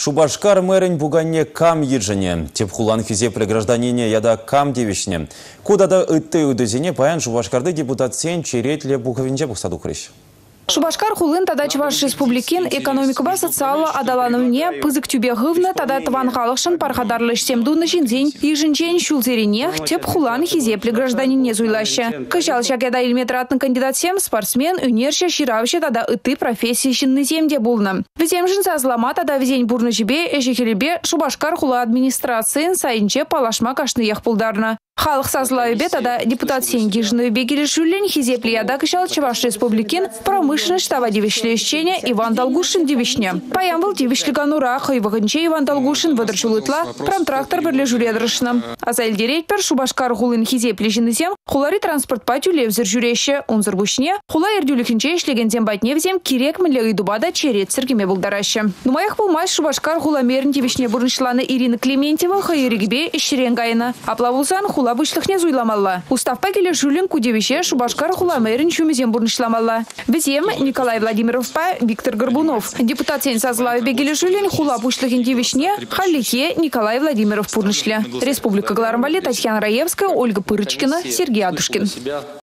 Шубашкар мэрень буганне кам еджене. Тепхулан физепле гражданине яда кам девишне. Куда да ытты удызине паян Шубашкарды депутат сен черетле буховинче бухсаду хрыщ. Шубашкар хулын тада Чуваш республикин экономика социала адалановне пызык тюбе гывна тада тван халышын пархадарлыш семдуны жинзень и жинчень шулзеренех теп хулан хизепле гражданине зуйлаще. Кышал шагеда ильметратный кандидат сем спортсмен унерше ширавще тада ыты профессии шинны земде булна. Везем жинца злама тада везень бурны жибе эжихелебе Шубашкар хула администрациян сайынче палашма кашны ех пулдарна. Халық сазлайбе тада депутат сенги жны бегели шулен хизепле яда кышал Чуваш республикин промышленность штаба девишлещения Иван Долгушин девишне. Паям был девишлиганура хайвагынче Иван Долгушин выдержулытла промтрактор берле жюредрышна. А за эльдереть пер Шубашкар хулын хизепле жинызем хулари транспорт патю левзер жюреще унзыр бушне хула эрдюлихинче ишлеген батневзем кирек мле идубада черет сергеме булдараще. Нумаях пулмай Шубашкар хуламерн девишне бурнышланы Ирина Клементьева хайригбе ищеренгайна. Аплавулсан хула бушлыхне зуйламалла. Устав пакеле жулин кудевище Шубашкар хуламерн чумезем бурнышламалла. Везем Николай Владимиров па Виктор Горбунов. Депутат сен сазлаве бегели жулин хула бушлыхин девишне халихе Николай Владимиров бурнышле. Республика Гларамбали, Татьяна Раевская, Ольга Пырочкина, Сергей Адушкин.